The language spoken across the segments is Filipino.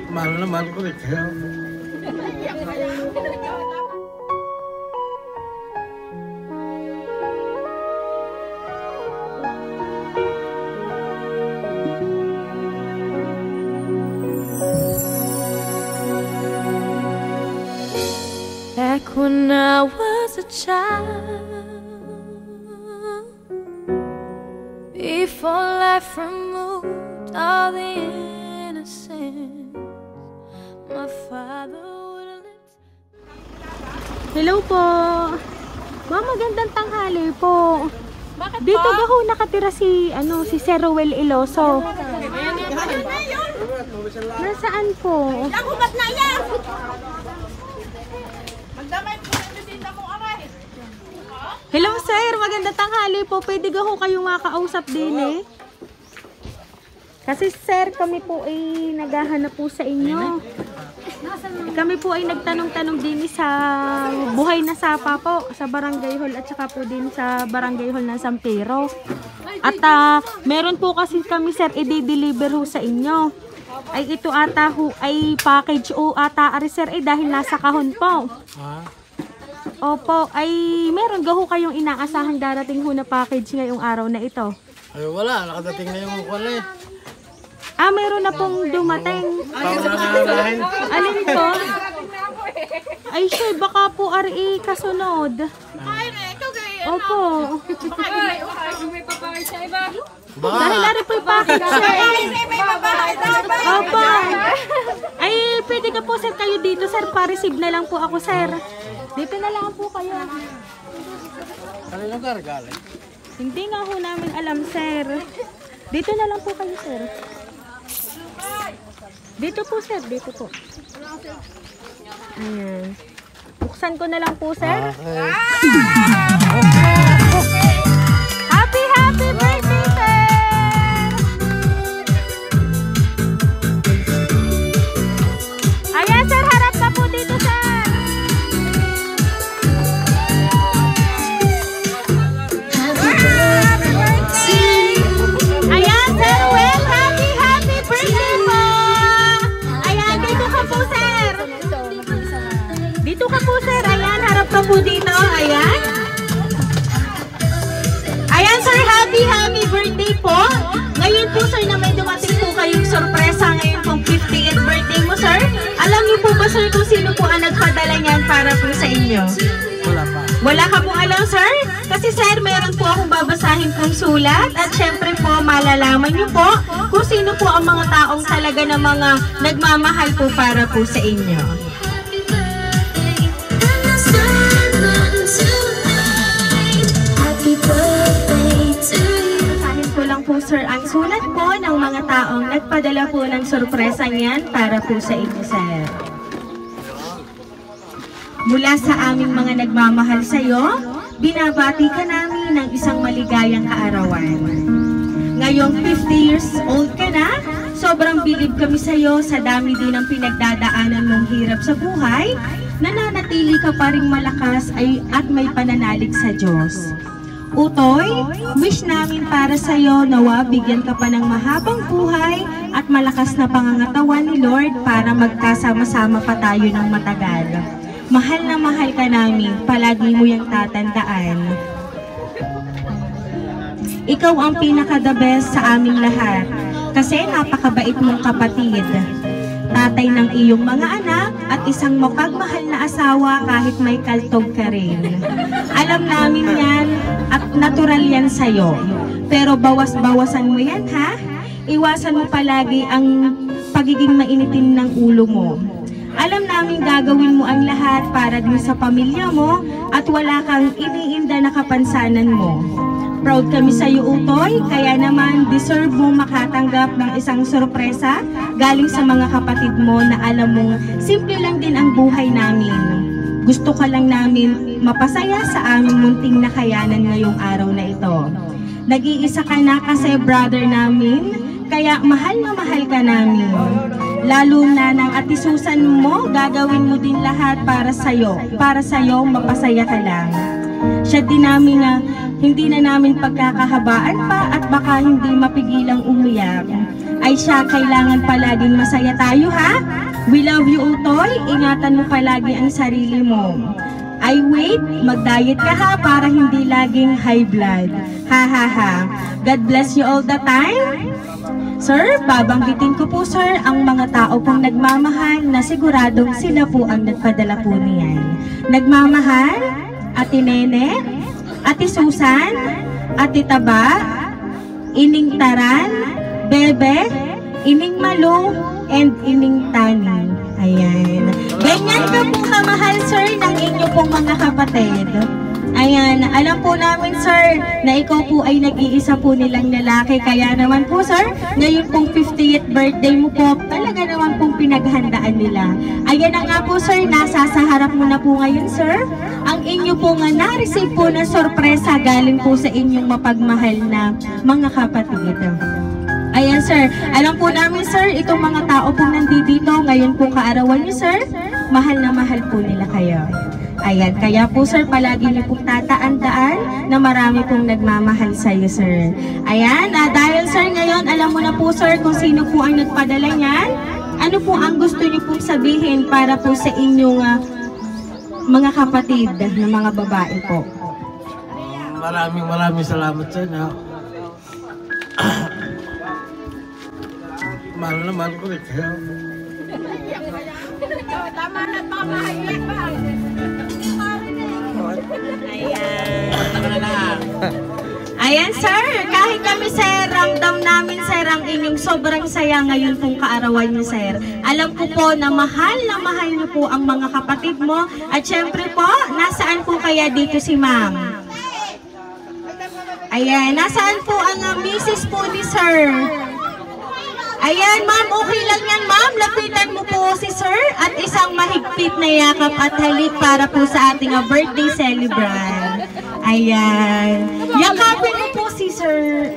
mahal na mahal ko rin kayo. Back when I was a child, before life removed all the innocence, my father would lift. Hello po. Ma'am, magandang tanghali po. Bakit Dito po? ba ho nakatira si Sir Rowel Iloso? Nasaan po? Nagumat na yan! Magdamay po na dito mo aray. Hello sir, magandang tanghali po. Pwede ga ho kayong makausap din eh. Kasi sir, kami po ay naghahanap po sa inyo. Kami po ay nagtanong-tanong din sa Buhay na Sapa po, sa Barangay Hall at saka po din sa Barangay Hall ng San Pedro. At meron po kasi kami sir, i-deliver ho sa inyo. Ay ito ata ho ay package o ata ari sir eh dahil nasa kahon po. Opo, ay meron ga ho kayong inaasahan darating ho na package ngayong araw na ito? Ay wala, nakadating na yung wala eh. Meron na pong dumating. Alin po? Ay sure, baka po ari kasunod. Opo. May papahay sa iba. Dahil ari po yung package sir. May papahay sa iba. Opo. Ay, pwede ka po sir kayo dito sir. Pa-receive na lang po ako sir. Dito na lang po kayo. Ano lugar galing? Hindi nga ho namin alam sir. Dito na lang po kayo sir. Dito po sir, dito po. Ayan. Buksan ko na lang po sir. Okay. Happy birthday sir! Ayan sir, harap ka po dito sir. Ayan sir, well, happy birthday po! Ayan, dito ka po sir. Dito ka po sir, ayan, harap ka po dito, ayan. Ayan sir, happy birthday po. Ngayon po sir na may dumating po kayong sorpresa ngayon pong 50th birthday mo sir. Alam niyo po ba sir kung sino po ang nagpadala niyan para po sa inyo? Wala pa. Wala ka pong alam sir? Kasi sir, meron po akong babasahin pong sulat at syempre po malalaman niyo po kung sino po ang mga taong talaga na mga nagmamahal po para po sa inyo. Basahin ko lang po sir ang sulat po ng mga taong nagpadala po ng sorpresa niyan para po sa inyo sir. Mula sa aming mga nagmamahal sa iyo, binabati ka namin ng isang maligayang kaarawan. Ngayong 50 years old ka na, sobrang bilib kami sa iyo sa dami din ng pinagdadaanan mong hirap sa buhay, nananatili ka pa ring malakas at may pananalig sa Diyos. Utoy, wish namin para sa iyo nawa bigyan ka pa ng mahabang buhay at malakas na pangangatawan ni Lord para magkasama-sama pa tayo ng matagal. Mahal na mahal ka namin, palagi mo yung tatandaan. Ikaw ang pinaka-the best sa aming lahat, kasi napakabait mong kapatid. Tatay ng iyong mga anak at isang mapagmahal na asawa kahit may kaltog ka rin. Alam namin yan at natural yan sa'yo. Pero bawas-bawasan mo yan ha? Iwasan mo palagi ang pagiging mainitin ng ulo mo. Alam namin gagawin mo ang lahat para din sa pamilya mo at wala kang iniinda na kapansanan mo. Proud kami sa iyo, Utoy, kaya naman deserve mo makatanggap ng isang sorpresa galing sa mga kapatid mo na alam mong simple lang din ang buhay namin. Gusto ka lang namin mapasaya sa aming munting nakayanan ngayong araw na ito. Nag-iisa ka na kasi brother namin, kaya mahal na mahal ka namin. Lalo na ng atisusan mo, gagawin mo din lahat para sa'yo. Para sa'yo, mapasaya ka lang. Siya din namin na hindi na namin pagkakahabaan pa at baka hindi mapigilang umiyak. ay siya kailangan palaging masaya tayo ha. We love you, Utoy. Ingatan mo palagi ang sarili mo. I wait, mag-diet ka ha para hindi laging high blood. Ha ha ha. God bless you all the time. Sir, babanggitin ko po sir ang mga tao pong nagmamahal na siguradong sila po ang nagpadala po niyan. Nagmamahal, Ate Nene, Ate Susan, Ate Taba, Ining Taran, Bebe, Ining Malu, and Ining Tani. Ayan. Ganyan ka po kamahal sir ng inyo pong mga kapatid. Ayan, alam po namin sir na ikaw po ay nag-iisa po nilang lalaki. Kaya naman po sir, ngayon pong 50th birthday mo po, talaga naman pong pinaghandaan nila. Ayan na nga po sir, nasa sa harap mo na po ngayon sir. Ang inyo po nga na-receive po na sorpresa galing po sa inyong mapagmahal na mga kapatid. Ayan sir, alam po namin sir, itong mga tao pong nandito ngayon po kaarawan niyo sir, mahal na mahal po nila kayo. Ayan, kaya po sir, palagi niyo pong tataandaan na marami pong nagmamahal sa iyo sir. Ayan, dahil sir ngayon, alam mo na po sir kung sino po ang nagpadala niyan. Ano po ang gusto niyo pong sabihin para po sa inyong mga kapatid na mga babae po? Maraming salamat sa inyo. Mahal na mahal ko rin kayo. Tama na, mamahayin pa. Ayan sir, kahit kami sir, ramdam namin sir ang inyong sobrang saya ngayon pong kaarawan niyo sir. Alam ko po na mahal niyo po ang mga kapatid mo. At syempre po, nasaan po kaya dito si ma'am? Ayan, nasaan po ang misis po ni sir? Ayan, ma'am, okay lang yan, ma'am. Lapitan mo po si sir at isang mahigpit na yakap at halik para po sa ating birthday celebrant. Ayan. Yakapin mo po si sir.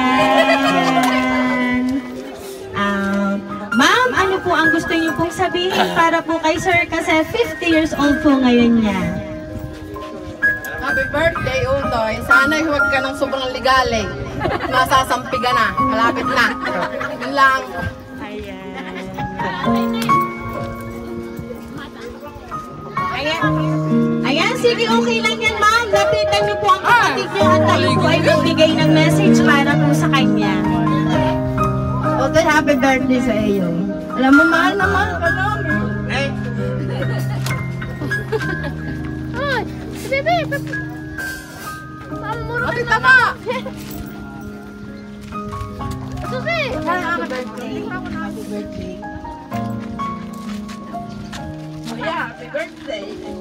Ayan. Ma'am, ano po ang gusto niyo pong sabihin para po kay sir kasi 50 years old po ngayon niya. Happy birthday, Utoy. Sana'y huwag ka ng sobrang ligaling. Masasampi ka na. Malapit na. Yun lang. Ayan, sige, okay lang yan, ma'am. Lapitan niyo po ang kapatid niyo at tayo po ay magbigay ng message para po sa kanya. Utoy, happy birthday sa iyo. Alam mo, mahal na mahal ka namin. Ay, bebe. Ate, tama! Susi! Happy birthday. Happy birthday. Oh yeah, happy birthday.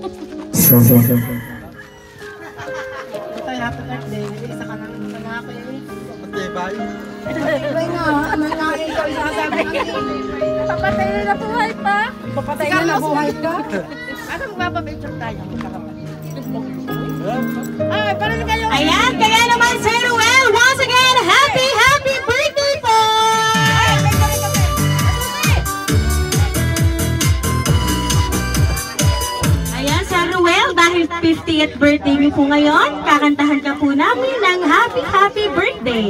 Utoy, happy birthday. Isa ka na naman sa akin. Matibay. Matibay nga. Ano nga ikaw isasabi natin? Papatay na buhay pa? Papatay na buhay ka? Ano magpapapicture tayo? Ay, parang kayo. Ayan, kaya naman Sir Ruel, once again, happy birthday po! Ayan, Sir Ruel, dahil 50th birthday niyo po ngayon, kakantahan ka po namin ng happy birthday.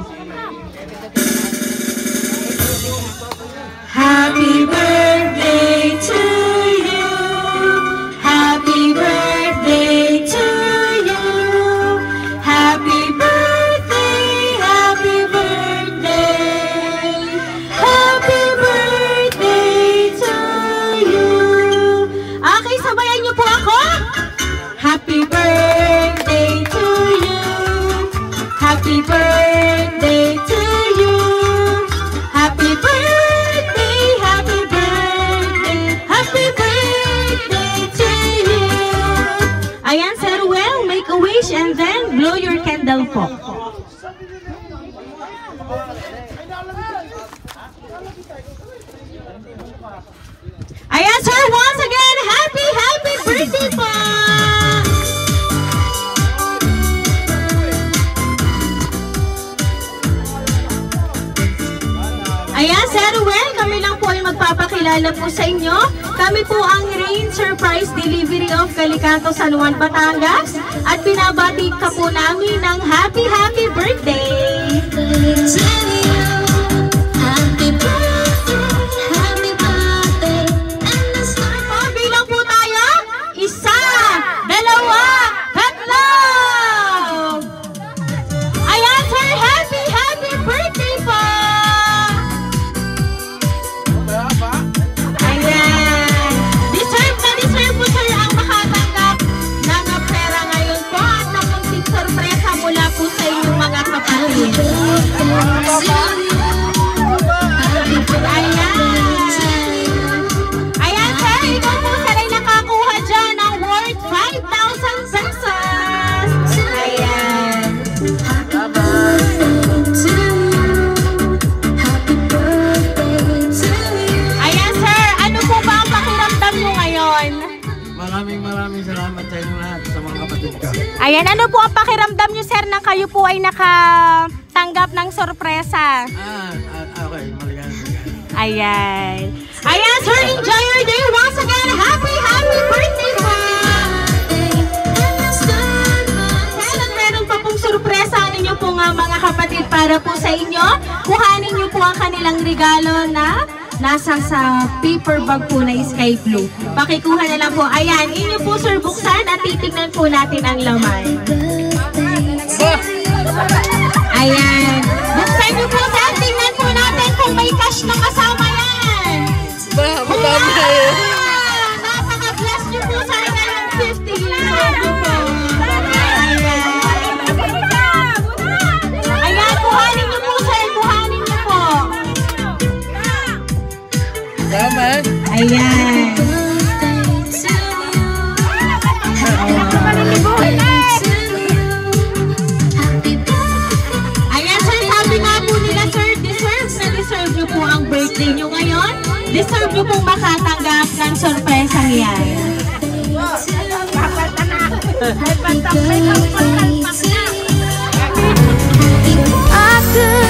Happy birthday to you. Happy birthday to you. Happy birthday, happy birthday. Happy birthday to you. Okay, sabayan niyo po ako. Happy birthday to you. Happy birthday to you. Happy birthday, happy birthday, happy birthday to you. Ayan, Sir Ruel, make a wish and then blow your candle po. Ayan, sir, once again, happy birthday po! Ayan, Sir Ruel, kami lang po ay magpapakilala po sa inyo. Kami po ang Rain Surprise Delivery of Calicato, San Juan, Batangas. At binabati ka po namin ng happy birthday! maraming salamat sa inyo lahat, sa mga kapatid ko. Ayan, ano po ang pakiramdam nyo, sir, nang kayo po ay nakatanggap ng sorpresa? Okay, maligaya. Ayan. Ayan, sir, enjoy your day once again. Happy birthday po! Sir, at meron pa pong sorpresa ang inyo po nga mga kapatid para po sa inyo. Kuhanin nyo po ang kanilang regalo na nasa sa paper bag po na sky blue. Pakikuha na lang po. Ayan, inyo po sir buksan at titignan po natin ang laman. Ayan. Buksan nyo po sir. Tingnan po natin kung may cash na kasama yan. Napaka-bless nyo po sa akin ng 50 years old po. Ayan, kuhanin nyo po sir. Kuhanin nyo po. Salamat. Ayan. Ayan sir, sabi nga po nila sir, deserve nyo po ang birthday nyo ngayon. Deserve nyo pong makatanggap ng sorpresang yan. I could